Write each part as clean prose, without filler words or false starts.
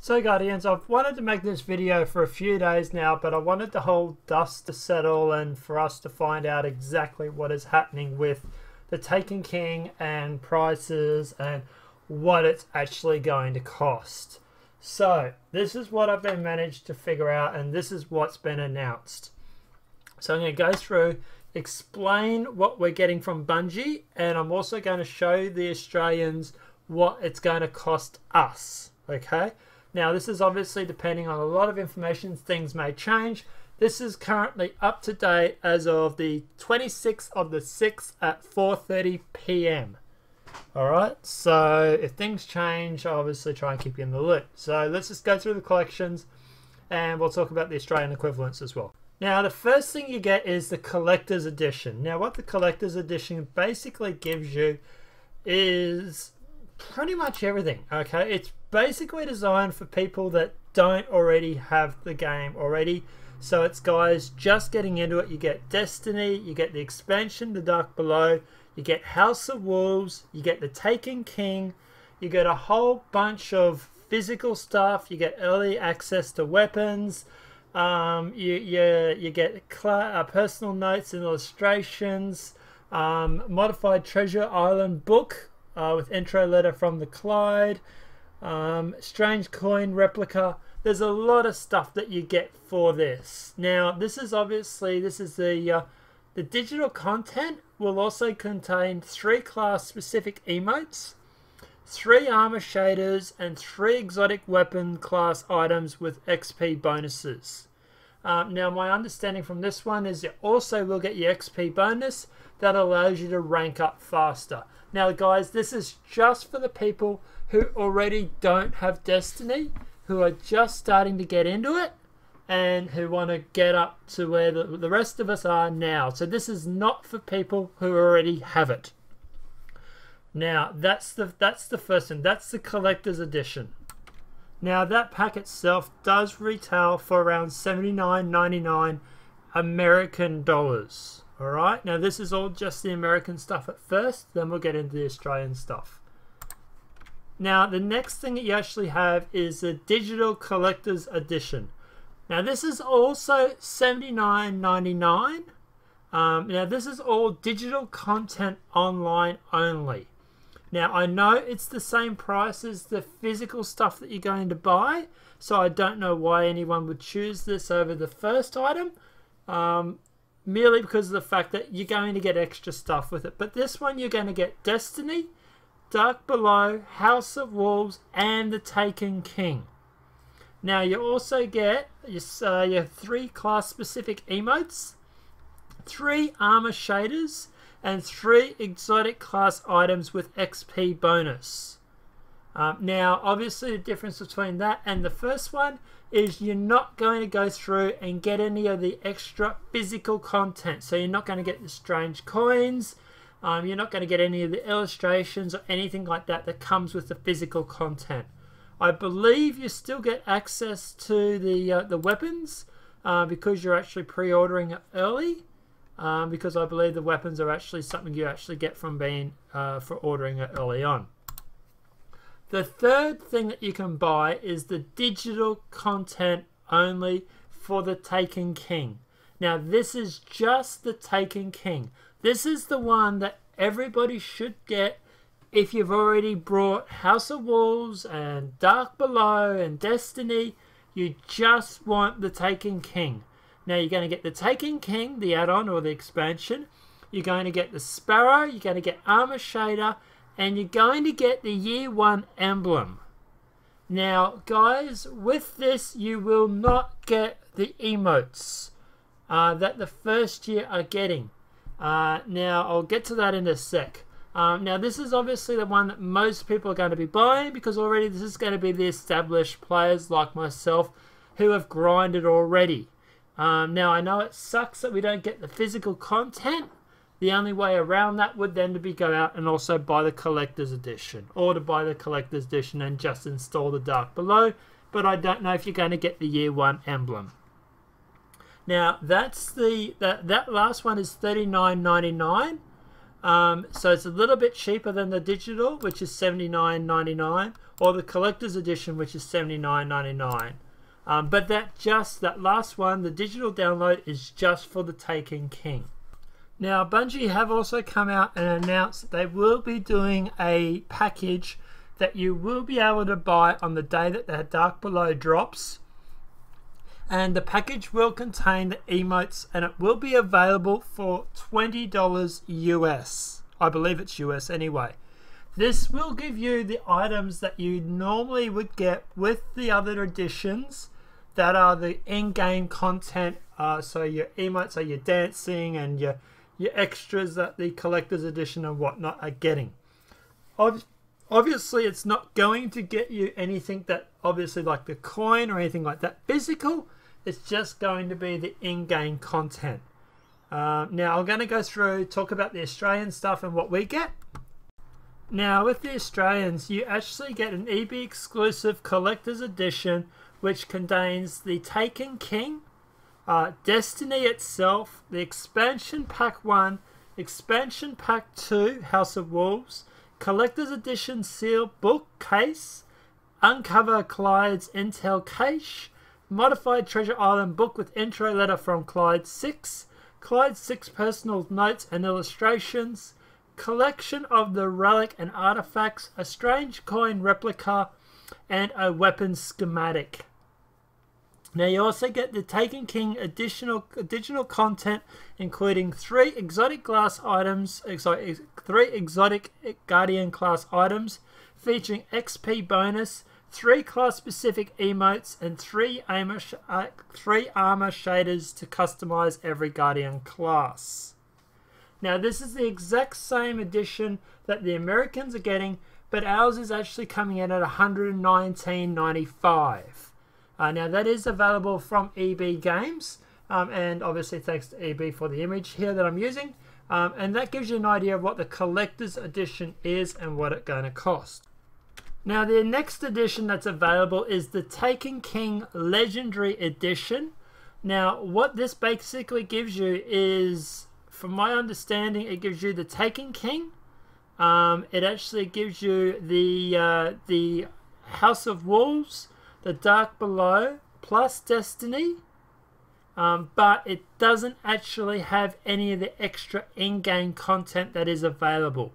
So Guardians, I've wanted to make this video for a few days now, but I wanted the whole dust to settle and for us to find out exactly what is happening with the Taken King and prices and what it's actually going to cost. So this is what I've been managed to figure out, and this is what's been announced. So I'm going to go through, explain what we're getting from Bungie, and I'm also going to show the Australians what it's going to cost us. Okay, now this is obviously depending on a lot of information. Things may change. This is currently up to date as of the 26th of the 6th at 4:30 p.m. Alright, so if things change, I'll obviously try and keep you in the loop. So let's just go through the collections and we'll talk about the Australian equivalents as well. Now the first thing you get is the Collector's Edition. Now what the Collector's Edition basically gives you is pretty much everything. Okay, it's basically designed for people that don't already have the game already. So it's guys just getting into it. You get Destiny, you get the expansion, The Dark Below, you get House of Wolves, you get the Taken King, you get a whole bunch of physical stuff, you get early access to weapons, you get personal notes and illustrations, modified Treasure Island book with intro letter from the Clyde, strange coin replica. There's a lot of stuff that you get for this. Now this is obviously, this is the digital content will also contain 3 class specific emotes, 3 armor shaders, and 3 exotic weapon class items with XP bonuses. Now my understanding from this one is you also will get your XP bonus that allows you to rank up faster. Now guys, this is just for the people who already don't have Destiny, who are just starting to get into it, and who want to get up to where the rest of us are now. So this is not for people who already have it. Now that's the first one. That's the Collector's Edition. Now that pack itself does retail for around $79.99 American dollars. Alright, now this is all just the American stuff at first, then we'll get into the Australian stuff. Now the next thing that you actually have is the Digital Collector's Edition. Now this is also $79.99. Now this is all digital content online only. Now I know it's the same price as the physical stuff that you're going to buy, so I don't know why anyone would choose this over the first item, merely because of the fact that you're going to get extra stuff with it. But this one you're going to get Destiny, Dark Below, House of Wolves, and the Taken King. Now you also get your 3 class specific emotes, 3 armor shaders, and 3 exotic class items with XP bonus. Now obviously the difference between that and the first one is you're not going to go through and get any of the extra physical content. So you're not going to get the strange coins, you're not going to get any of the illustrations or anything like that that comes with the physical content. I believe you still get access to the weapons because you're actually pre-ordering it early, because I believe the weapons are actually something you actually get from being for ordering it early on. The third thing that you can buy is the digital content only for the Taken King. Now this is just the Taken King. This is the one that everybody should get. If you've already brought House of Wolves and Dark Below and Destiny, you just want the Taken King. Now you're going to get the Taken King, the add-on or the expansion. You're going to get the Sparrow, you're going to get Armor Shader, and you're going to get the Year 1 emblem. Now guys, with this you will not get the emotes that the first year are getting. Now I'll get to that in a sec. Now this is obviously the one that most people are going to be buying because already this is going to be the established players like myself who have grinded already. Now I know it sucks that we don't get the physical content. The only way around that would then be go out and also buy the Collector's Edition, or to buy the Collector's Edition and just install the Dark Below, but I don't know if you're going to get the Year 1 emblem. Now that's that last one is $39.99. So it's a little bit cheaper than the digital, which is $79.99, or the collector's edition, which is $79.99. But that last one, the digital download, is just for the Taken King. Now, Bungie have also come out and announced that they will be doing a package that you will be able to buy on the day that the Dark Below drops. And the package will contain the emotes, and it will be available for $20 US. I believe it's US anyway. This will give you the items that you normally would get with the other editions that are the in-game content. So your emotes are your dancing and your extras that the collector's edition and whatnot are getting. Obviously, it's not going to get you anything that, obviously, like the coin or anything like that physical. It's just going to be the in-game content. Now, I'm going to go through, talk about the Australian stuff and what we get. Now, with the Australians, you actually get an EB exclusive collector's edition, which contains the Taken King, Destiny itself, the Expansion Pack 1, Expansion Pack 2, House of Wolves, Collector's Edition Seal Book Case, Uncover Clyde's Intel Cache, Modified Treasure Island book with intro letter from Clyde 6, Clyde 6 personal notes and illustrations, collection of the relic and artifacts, a strange coin replica, and a weapon schematic. Now you also get the Taken King additional content, including 3 exotic class items, 3 exotic Guardian class items, featuring XP bonus, 3 class specific emotes, and 3 armor shaders to customize every Guardian class. Now this is the exact same edition that the Americans are getting, but ours is actually coming in at $119.95. Now that is available from EB Games, and obviously thanks to EB for the image here that I'm using, and that gives you an idea of what the collector's edition is and what it's going to cost. Now the next edition that's available is the Taken King Legendary Edition. Now what this basically gives you is, from my understanding, it gives you the Taken King. It actually gives you the House of Wolves, the Dark Below, plus Destiny. But it doesn't actually have any of the extra in-game content that is available.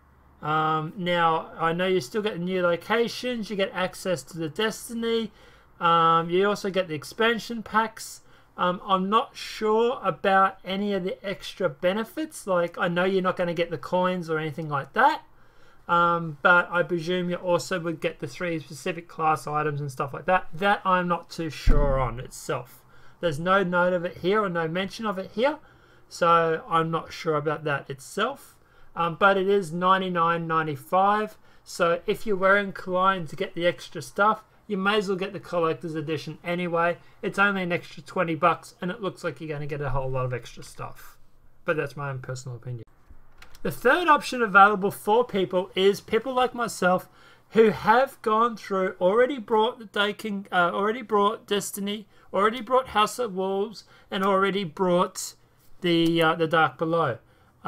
Now, I know you still get new locations, you get access to the Destiny, you also get the expansion packs. I'm not sure about any of the extra benefits, like I know you're not going to get the coins or anything like that, but I presume you also would get the 3 specific class items and stuff like that. That I'm not too sure on itself. There's no note of it here or no mention of it here, so I'm not sure about that itself. But it is $99.95, so if you were inclined to get the extra stuff, you may as well get the collector's edition anyway. It's only an extra $20 and it looks like you're going to get a whole lot of extra stuff. But that's my own personal opinion. The third option available for people is people like myself who have gone through, already brought the Taken, already brought Destiny, already brought House of Wolves, and already brought the Dark Below.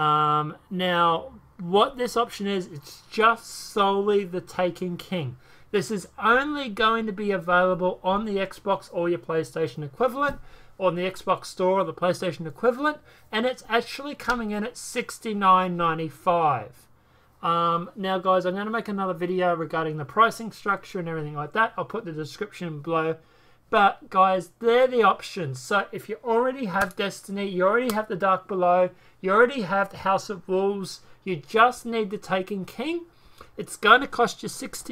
Now, what this option is, it's just solely the Taken King. This is only going to be available on the Xbox or your PlayStation equivalent, on the Xbox Store or the PlayStation equivalent, and it's actually coming in at $69.95. Now guys, I'm going to make another video regarding the pricing structure and everything like that. I'll put the description below. But guys, they're the options. So if you already have Destiny, you already have the Dark Below, you already have the House of Wolves, you just need the Taken King, it's going to cost you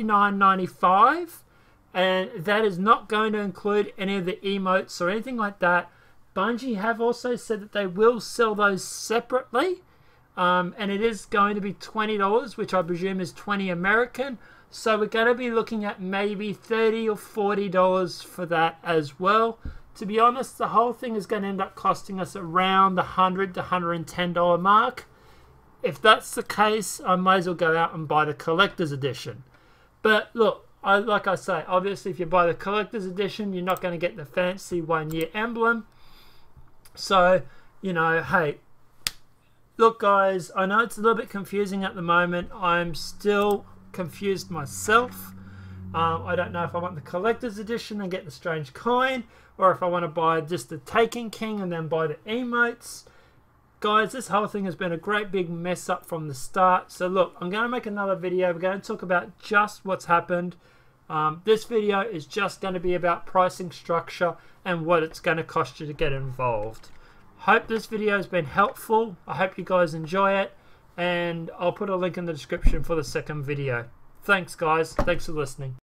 $69.95, and that is not going to include any of the emotes or anything like that. Bungie have also said that they will sell those separately, and it is going to be $20, which I presume is 20 American. So we're going to be looking at maybe $30 or $40 for that as well. To be honest, the whole thing is going to end up costing us around the $100 to $110 mark. If that's the case, I might as well go out and buy the collector's edition. But look, like I say, obviously if you buy the collector's edition, you're not going to get the fancy 1-year emblem. So, you know, hey, Look guys, I know it's a little bit confusing at the moment. I'm still confused myself. I don't know if I want the collector's edition and get the strange coin, or if I want to buy just the Taken King and then buy the emotes. Guys, this whole thing has been a great big mess up from the start. So look, I'm going to make another video. We're going to talk about just what's happened. This video is just going to be about pricing structure and what it's going to cost you to get involved. Hope this video has been helpful. I hope you guys enjoy it, and I'll put a link in the description for the second video. Thanks guys, thanks for listening.